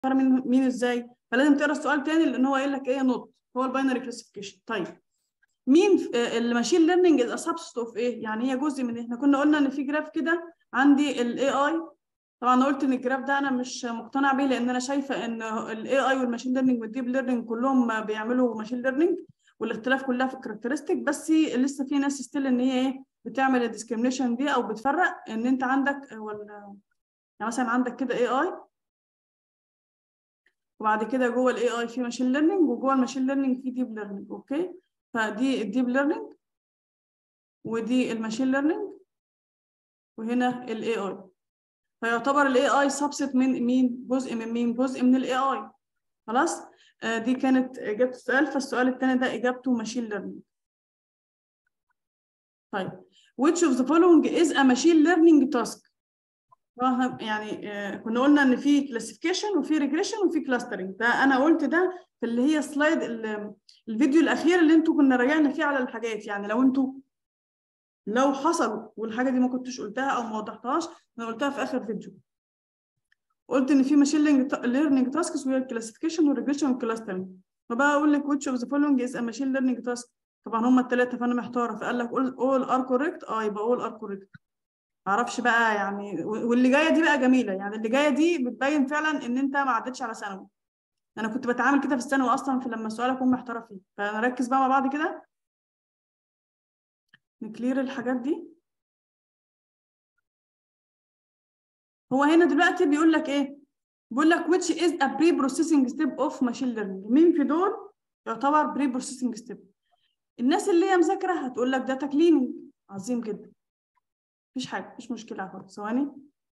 مين ازاي؟ فلازم تقرا السؤال تاني لان هو قايل لك ايه نوت هو الباينري كلاسيفيكيشن. طيب مين الماشين ليرنينج از سبست اوف ايه؟ يعني هي جزء من احنا كنا قلنا ان في جراف كده عندي الاي اي. طبعا انا قلت ان الجراف ده انا مش مقتنع بيه لان انا شايفه ان الاي اي والماشين ليرنينج والديب ليرنينج كلهم بيعملوا ماشين ليرنينج والاختلاف كلها في الكاركترستيك، بس لسه في ناس ستيل ان هي ايه بتعمل الديسكريميشن دي او بتفرق ان انت عندك ولا يعني مثلا عندك كده اي اي وبعد كده جوه الاي اي في ماشين ليرنينج وجوه الماشين ليرنينج في ديب ليرنينج. اوكي، فدي الديب ليرنينج ودي الماشين ليرنينج وهنا الاي اي. فيعتبر الاي اي سبست من مين؟ جزء من مين؟ جزء من الاي اي. خلاص. دي كانت اجابه السؤال. فالسؤال الثاني ده اجابته ماشين ليرنينج. طيب which of the following is a machine learning task؟ يعني كنا قلنا ان في كلاسيفيكيشن وفي ريجريشن وفي كلاسترنج. ده انا قلت ده في اللي هي سلايد الفيديو الاخير اللي انتوا كنا راجعنا فيه على الحاجات. يعني لو حصل والحاجه دي ما كنتش قلتها او ما وضحتهاش انا قلتها في اخر فيديو. قلت ان في ماشين ليرنينج تاسكس وهي الكلاسيفيكيشن والريجريشن والكلاسترنج. فبقى اقول لك which of the following is a machine learning task. طبعا هم الثلاثه فانا محتاره فقال لك all are correct. يبقى all are correct. معرفش بقى يعني. واللي جايه دي بقى جميله. يعني اللي جايه دي بتبين فعلا ان انت ما عدتش على ثانوي. انا كنت بتعامل كده في الثانوي اصلا في لما السؤال اكون محتاره فيه. فنركز بقى مع بعض كده نكلير الحاجات دي. هو هنا دلوقتي بيقول لك ايه؟ بيقول لك which is a pre-processing step of machine learning. مين في دول يعتبر pre-processing step؟ الناس اللي هي مذاكره هتقول لك داتا كليننج. عظيم جدا، مفيش حاجه، مفيش مشكله. خالص ثواني.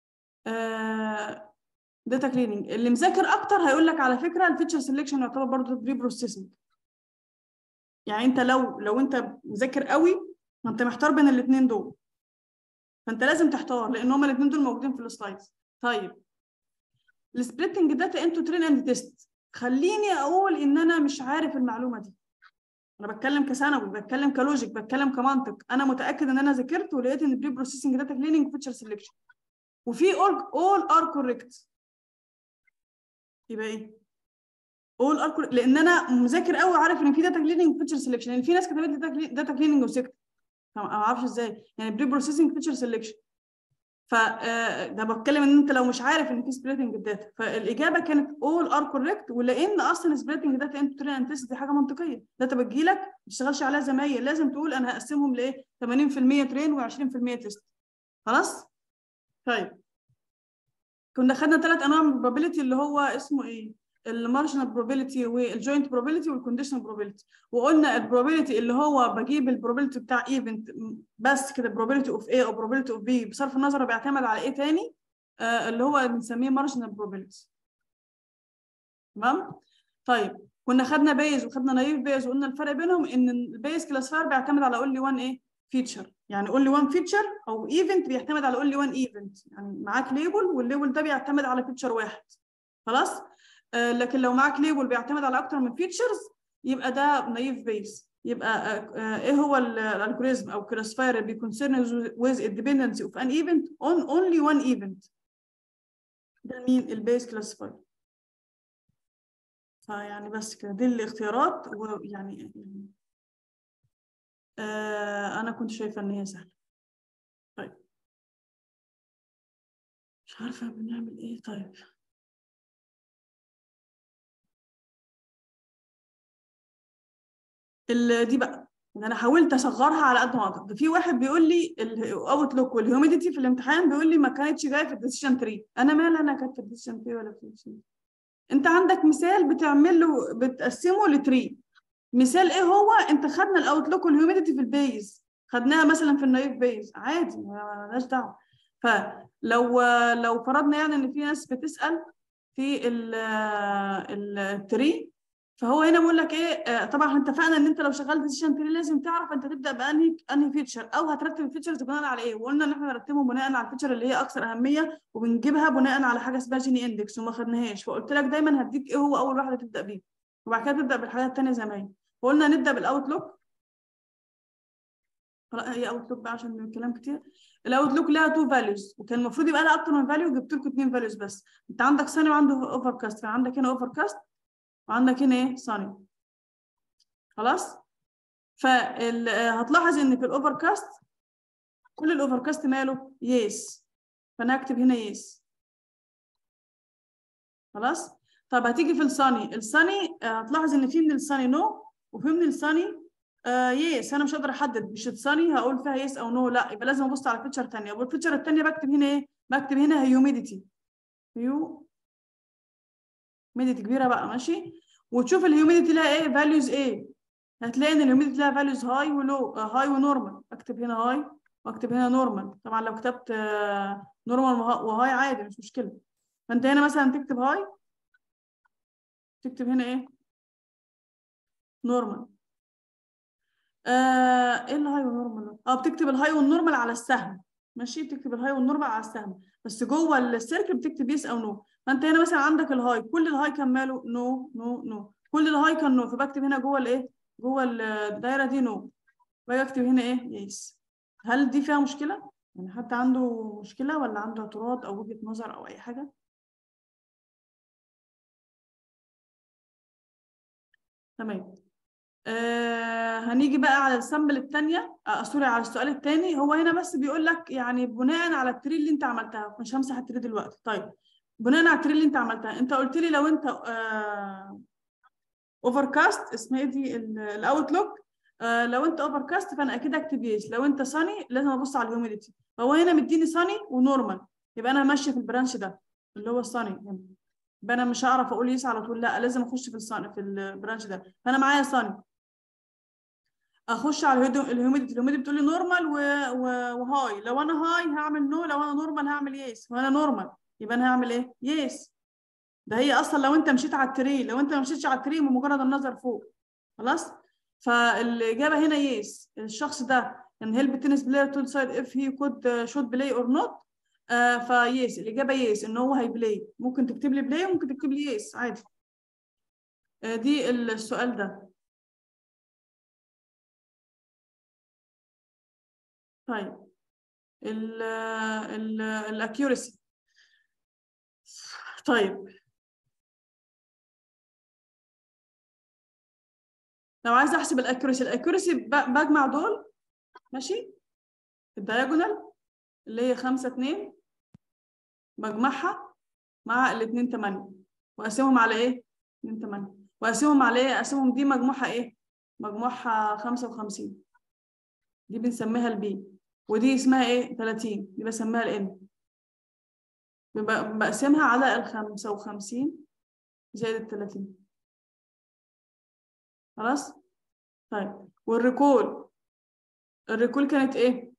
داتا كليننج. اللي مذاكر اكتر هيقول لك على فكره الفيتشر سيلكشن يعتبر برضه بري بروسيسنج. يعني انت لو انت مذاكر قوي ما انت محتار بين الاثنين دول، فانت لازم تحتار لان هما الاثنين دول موجودين في السلايدز. طيب السبليتنج داتا انتو ترين اند تيست. خليني اقول ان انا مش عارف المعلومه دي. انا بتكلم كثانوي، بتكلم كلوجيك، بتكلم كمنطق. انا متاكد ان انا ذاكرت ولقيت ان بري بروسيسنج داتا كليننج وفيتشر سيلكشن وفي all are correct. يبقى ايه؟ all are correct لان انا مذاكر قوي عارف ان في داتا كليننج وفيتشر سيلكشن. يعني في ناس كتبت داتا كليننج وسكت ما اعرفش ازاي. يعني بري بروسيسنج فيتشر سيلكشن. ده بتكلم ان انت لو مش عارف ان في سبليتنج الداتا. فالاجابه كانت all are correct. ولان اصلا سبليتنج داتا انت ترين انت دي حاجه منطقيه. داتا بتجي لك ما تشتغلش عليها زي ما هي، لازم تقول انا هقسمهم لايه 80% ترين و20% تيست. خلاص. طيب كنا خدنا 3 انواع من البروبابيلتي اللي هو اسمه ايه؟ المارجنال بروبابيلتي والجوينت بروبابيلتي والكونديشنال بروبابيلتي. وقلنا البروبابيلتي اللي هو بجيب البروبابيلتي بتاع ايفنت بس كده بروبابيلتي اوف ايه او بروبابيلتي اوف بي بصرف النظر بيعتمد على ايه تاني اللي هو بنسميه مارجنال بروبابيلتي. تمام. طيب كنا خدنا بيز وخدنا نايف بيز وقلنا الفرق بينهم ان البيز كلاسيفاير بيعتمد على اونلي وان ايه فيتشر. يعني اونلي وان فيتشر او ايفنت بيعتمد على اونلي وان ايفنت. يعني معاك ليبل والليبل ده بيعتمد على فيتشر واحد. خلاص. لكن لو معاك ليبل بيعتمد على اكتر من فيتشرز يبقى ده نايف بيز. يبقى ايه هو الالجوريزم او كلاسيفاير اللي بيكونسيرن with الديبندنسي اوف ان ايفنت اون اونلي وان ايفنت. ده مين؟ البيز كلاسيفاير. فيعني بس كده دي الاختيارات. ويعني انا كنت شايفه ان هي سهله. طيب مش عارفه بنعمل ايه. طيب دي بقى ان انا حاولت اصغرها على قد ما اقدر. في واحد بيقول لي الاوتلوك والهيوميديتي في الامتحان بيقول لي ما كانتش جايه في الديسيشن تري. انا مالي انا كانت في الديسيشن تري ولا في الديسيشن. انت عندك مثال بتعمل له بتقسمه لتري. مثال ايه هو؟ انت خدنا الاوتلوك والهيوميديتي في البيز، خدناها مثلا في النايف بيز عادي مالناش دعوه. فلو فرضنا يعني ان في ناس بتسال في التري. فهو هنا بيقول لك ايه طبعا احنا اتفقنا ان انت لو شغال ديسيشن تري لازم تعرف انت تبدا بانهي فيتشر او هترتب الفيتشرز بناء على ايه. وقلنا ان احنا نرتبهم بناء على الفيتشر اللي هي اكثر اهميه وبنجيبها بناء على حاجه اسمها جيني اندكس وما خدناهاش. فقلت لك دايما هديك ايه هو اول واحده تبدا بيه وبعد كده تبدا بالحاجات الثانيه زي ما هي. وقلنا نبدا بالاوتلوك خلاص هي اوتلوك بقى عشان الكلام كتير. الاوتلوك لها 2 فاليوز، وكان المفروض يبقى لها اكتر من فاليو، جبت لكم 2 فاليوز بس. انت عندك ساني وعنده اوفر كاست، فعندك هنا اوفر كاست وعندك هنا ايه ساني. خلاص. هتلاحظ ان في الاوفر كاست كل الاوفر كاست ماله يس، فانا هكتب هنا يس. خلاص. طب هتيجي في الصني هتلاحظ ان في من الصني نو وفي من الصني يس. انا مش هقدر احدد، مش الصني هقول فيها يس او نو، لا، يبقى لازم ابص على فيتشر ثانيه. والفيتشر الثانيه بكتب هنا ايه؟ بكتب هنا هيوميديتي. هيوميديتي كبيره بقى، ماشي. وتشوف الهيوميديتي لها ايه فاليوز ايه. هتلاقي ان الهيوميديتي لها فاليوز هاي ولو، هاي ونورمال. اكتب هنا هاي واكتب هنا نورمال. طبعا لو كتبت نورمال وهاي عادي مش مشكله. فانت هنا مثلا تكتب هاي، تكتب هنا ايه نورمال. ايه الهاي والنورمال؟ بتكتب الهاي والنورمال على السهم، ماشي. بتكتب الهاي والنورمال على السهم، بس جوه السيركل بتكتب يس او نو. فانت هنا مثلا عندك الهاي، كل الهاي كان ماله نو نو نو، كل الهاي كان نو، فبكتب هنا جوه الايه، جوه الدايره دي نو، بكتب هنا ايه يس. هل دي فيها مشكله؟ يعني حد عنده مشكله ولا عنده اعتراض او وجهه نظر او اي حاجه؟ تمام. هنيجي بقى على السامبل الثانيه، سوري على السؤال الثاني. هو هنا بس بيقول لك يعني بناء على التري اللي انت عملتها، مش همسح التري دلوقتي. طيب بناء على التري اللي انت عملتها، انت قلت لي لو انت اوفر كاست، اسمها ايه دي الاوتلوك، لو انت اوفر كاست فانا اكيد اكتب يس. لو انت ساني لازم ابص على الهيوميديتي. فهو هنا مديني ساني ونورمال، يبقى انا ماشيه في البرانش ده اللي هو الساني هنا. يبقى انا مش هعرف اقول يس على طول، لا لازم اخش في الساني في البرانش ده. فانا معايا ساني، اخش على الهيوميديتي بتقول لي نورمال وهاي. لو انا هاي هعمل نو، لو انا نورمال هعمل يس. وانا نورمال يبقى انا هعمل ايه يس. ده هي اصلا لو انت مشيت على التري، لو انت ما مشيتش على التري بمجرد النظر فوق. خلاص. فالاجابه هنا يس. الشخص ده كان هيلب تنس بلاير تو ديسايد اف هي كود شوت بلاي اور نوت. فيس الاجابه يس، ان هو هيبلاي. ممكن تكتب لي بلاي وممكن تكتب لي يس عادي. دي السؤال ده. طيب الاكيورسي. طيب لو عايزه احسب الاكيورسي بجمع دول، ماشي. الدايجونال اللي هي 5 2 بجمعها مع الاثنين 8 واقسمهم على ايه 2 8 واقسمهم على ايه، اقسمهم دي مجموعها ايه، مجموعها 55، دي بنسميها البي. ودي اسمها ايه 30، دي بسميها الان. بقسمها على ال 55 زائد ال 30. خلاص. طيب الريكول كانت ايه؟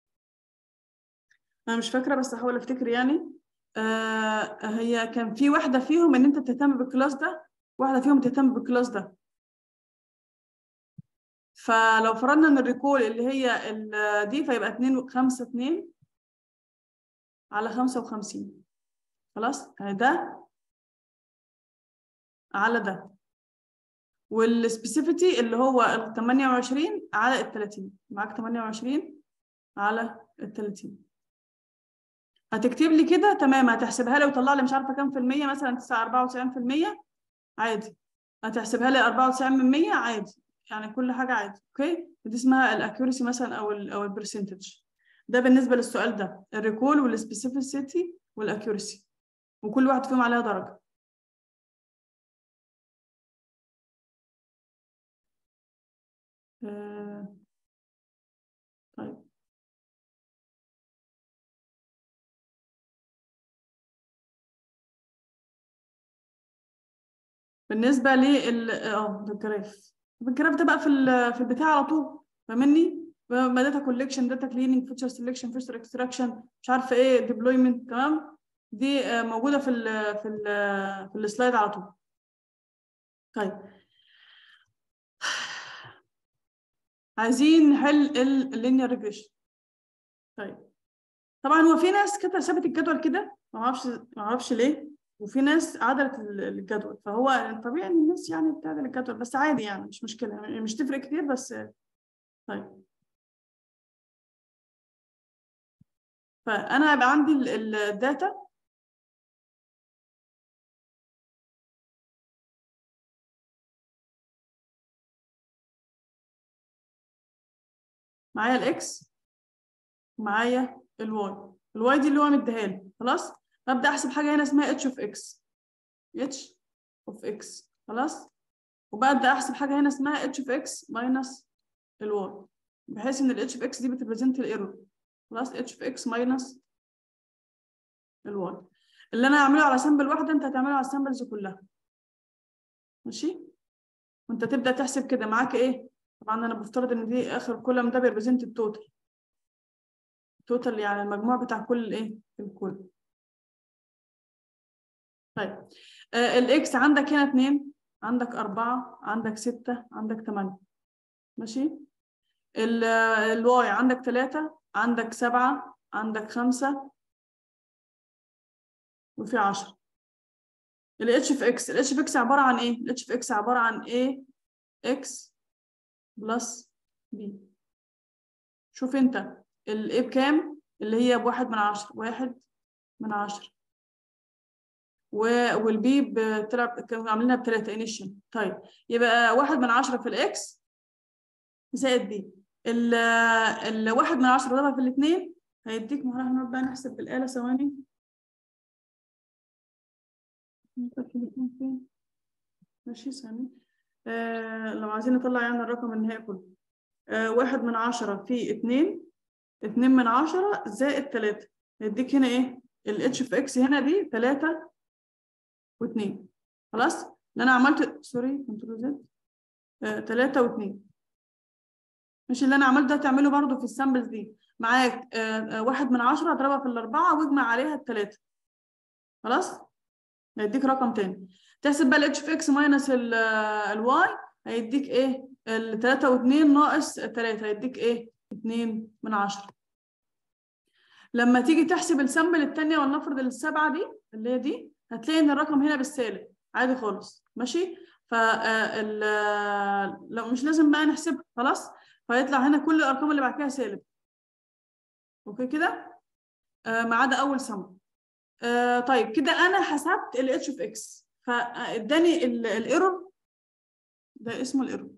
انا مش فاكره بس هحاول افتكر يعني. هي كان في واحده فيهم ان انت تهتم بالكلاس ده، واحده فيهم تهتم بالكلاس ده. فلو فرضنا ان الريكول اللي هي دي، فيبقى 2 5 2 على 55. خلاص يعني ده على ده. والسبيسيفيتي اللي هو ال 28 على ال 30، معاك 28 على ال 30. هتكتب لي كده تمام، هتحسبها لي وطلع لي مش عارفه كام في المية، مثلا 94% عادي. هتحسبها لي 94% عادي، يعني كل حاجه عادي. اوكي، دي اسمها الاكيورسي مثلا او البرسنتج. ده بالنسبه للسؤال ده، الريكول والسبيسيفيسيتي والاكيورسي، وكل واحد فيهم عليها درجه. طيب بالنسبه لل ده الجراف. الجراف ده بقى في البتاع على طول، فاهمني؟ داتا كولكشن، داتا كليننج، فيتشر سelection، فيتشر اكستراكشن، مش عارفه ايه، ديبلويمنت. تمام. دي موجوده في السلايد على طول. طيب عايزين نحل اللينير ريجريشن. طيب طبعا هو في ناس كده سابت الجدول كده، ما اعرفش ليه، وفي ناس عدلت الجدول. فهو طبيعي ان الناس يعني بتعدل الجدول، بس عادي يعني مش مشكله، مش تفرق كتير بس. طيب فانا هيبقى عندي الداتا معايا الاكس ومعايا الواي دي اللي هو مديها لي. خلاص ببدا احسب حاجه هنا اسمها اتش اوف اكس، اتش اوف اكس. خلاص وببدا احسب حاجه هنا اسمها اتش اوف اكس ماينس الواي، بحيث ان الاتش اوف اكس دي بتريبريزنت الايرور. خلاص اتش اوف اكس ماينس الواي اللي انا هعمله على سامبل واحده انت هتعمله على السامبلز كلها. ماشي وانت تبدا تحسب كده معاك ايه. طبعا انا بفترض ان دي اخر كولم ده بيريبريزنت التوتال، التوتال يعني المجموع بتاع كل الايه الكل. طيب الاكس عندك هنا 2، عندك 4، عندك 6، عندك 8. ماشي الواي عندك 3، عندك 7، عندك 5 وفي 10. الاتش في اكس، الاتش في اكس عباره عن ايه؟ الاتش في اكس عباره عن a x بلس b. شوف انت الايه بكام؟ اللي هي بواحد من 10، 1 من 10. والبي بتلعب كانوا عاملينها ب3 انيشال. طيب يبقى 1 من 10 في الاكس زائد بي. الواحد من 10 ضربها في الاثنين هيديك. هنقعد بقى نحسب بالآلة ثواني. ماشي ثاني. لو عايزين نطلع يعني الرقم النهائي كله. 1 من 10 في 2، 2 من 10 زائد 3 هيديك هنا ايه؟ الاتش في اكس هنا دي 3 و2. خلاص اللي انا عملت سوري كنترول زد 3 و2. مش اللي انا عملته ده تعمله برضو في السامبلز دي. معاك 1 من 10 اضربها في الاربعه واجمع عليها الثلاثه. خلاص هيديك رقم تاني. تحسب بقى الاتش في اكس ماينس الواي هيديك ايه؟ ال 3 و2 ناقص 3 هيديك ايه؟ 2 من 10. لما تيجي تحسب السامبل الثانيه ولنفرض السبعه دي اللي هي دي هتلاقي ان الرقم هنا بالسالب عادي خالص. ماشي لو مش لازم بقى نحسبها. خلاص فيطلع هنا كل الارقام اللي بعد كده سالب. اوكي كده ما عدا اول سم. طيب كده انا حسبت الاتش اوف اكس فاداني الايرور ده اسمه الايرور.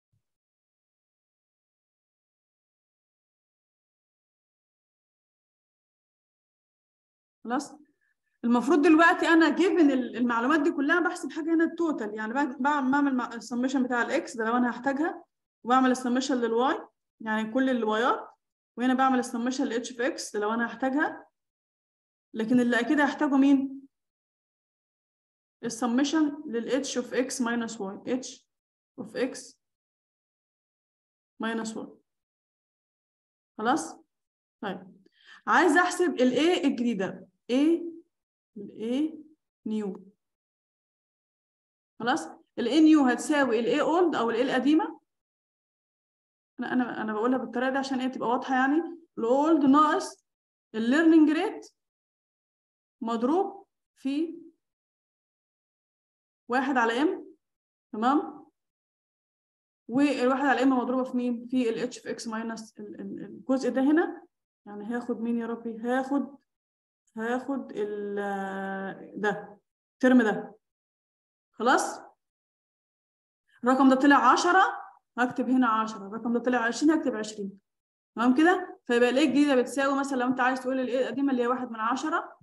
خلاص المفروض دلوقتي انا جيفن المعلومات دي كلها بحسب حاجه هنا التوتال. يعني بعمل السمشن بتاع الاكس ده لو انا هحتاجها، وبعمل السمشن للواي يعني كل الوايات، وهنا بعمل السمشن للاتش اوف اكس لو انا هحتاجها. لكن اللي اكيد هحتاجه مين؟ السمشن للاتش اوف اكس ماينس واي، اتش اوف اكس ماينس واي. خلاص طيب عايز احسب الايه الجديده، الايه نيو. خلاص الايه نيو هتساوي الايه اولد او الايه القديمه. انا بقولها بالطريقه دي عشان ايه تبقى واضحه. يعني الاولد ناقص الليرنينج ريت مضروب في 1 على ام. تمام والواحد على ام مضروبه في مين؟ في الاتش في اكس ماينس الجزء ده هنا. يعني هاخد مين يا ربي؟ هاخد ده الترم ده. خلاص الرقم ده طلع 10 هكتب هنا 10، الرقم ده طلع 20 هكتب 20. تمام كده. فيبقى الايه الجديده بتساوي مثلا لو انت عايز تقول الايه القديمه اللي هي 1 من 10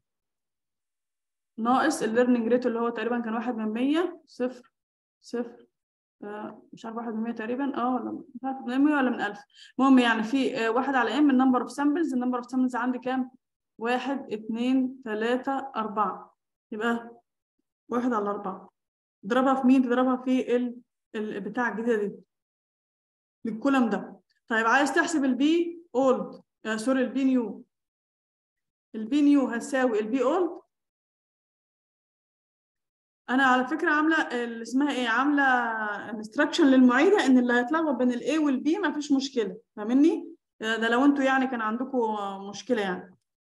ناقص الليرنينج ريت اللي هو تقريبا كان 1 من 100 0 0 مش عارف 1 من 100 تقريبا ولا مش عارف من 100 ولا من 1000. المهم يعني في 1 على ام النمبر اوف سامبلز. النمبر اوف سامبلز عندي كام؟ 1 2 3 4. يبقى 1 على 4 تضربها في مين؟ تضربها في البتاع الجديده دي للكولم ده. طيب عايز تحسب البي اولد سوري البي نيو. البي نيو هتساوي البي اولد. انا على فكره عامله اللي اسمها ايه، عامله انستراكشن للمعيده ان اللي هيتلخبط بين الاي والبي ما فيش مشكله. فاهمني؟ ده لو انتوا يعني كان عندكم مشكله يعني.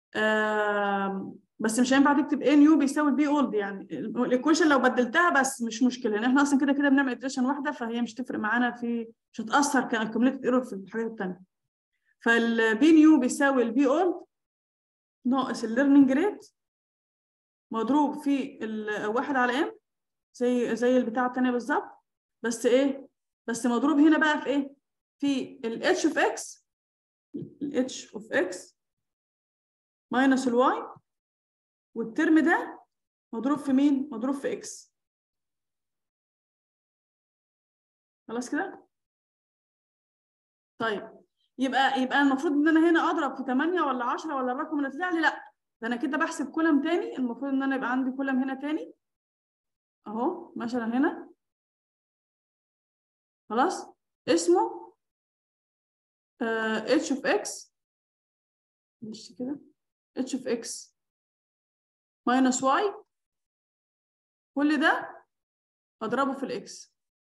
بس مش هينفع تكتب اي نيو بيساوي البي اولد. يعني الايكويشن لو بدلتها بس مش مشكله لان احنا اصلا كده كده بنعمل اتريشن واحده فهي مش تفرق معانا في مش هتاثر كاكيوميليتد ايرور في الحاجات الثانيه. فالبي نيو بيساوي البي اولد ناقص الليرنينج ريت مضروب في الواحد على ام، زي البتاعه الثانيه بالظبط، بس ايه؟ بس مضروب هنا بقى في ايه؟ في الاتش اوف اكس، الاتش اوف اكس ماينس الواي، والترم ده مضروب في مين؟ مضروب في اكس. خلاص كده؟ طيب يبقى المفروض ان انا هنا اضرب في 8 ولا 10 ولا الرقم اللي طلع لي؟ لا، ده انا كده بحسب كولم تاني. المفروض ان انا يبقى عندي كولم هنا تاني اهو، مثلا هنا خلاص، اسمه اتش اوف اكس، مش كده؟ اتش اوف اكس ماينس واي، كل ده اضربه في الاكس.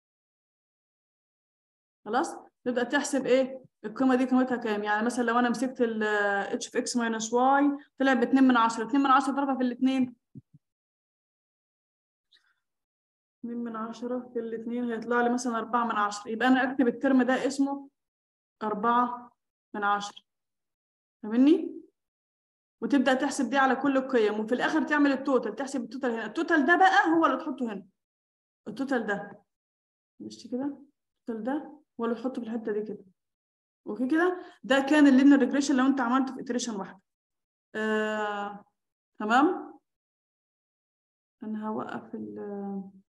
خلاص، تبدا تحسب ايه القيمه دي، قيمتها كام. يعني مثلا لو انا مسكت ال اتش اوف اكس ماينس واي طلع ب 2 من 10، 2 من 10 ضربها في الاثنين، 2 من 10 في الاثنين هيطلع لي مثلا 4 من 10. يبقى انا اكتب الترم ده اسمه 4 من 10. فاهمني؟ وتبدا تحسب دي على كل القيم، وفي الاخر تعمل التوتال، تحسب التوتال هنا. التوتال ده بقى هو اللي تحطه هنا، التوتال ده مش كده، التوتال ده هو اللي تحطه في الحته دي كده. اوكي كده؟ ده كان اللينير ريجريشن لو انت عملته في iteration واحده. تمام. انا هوقف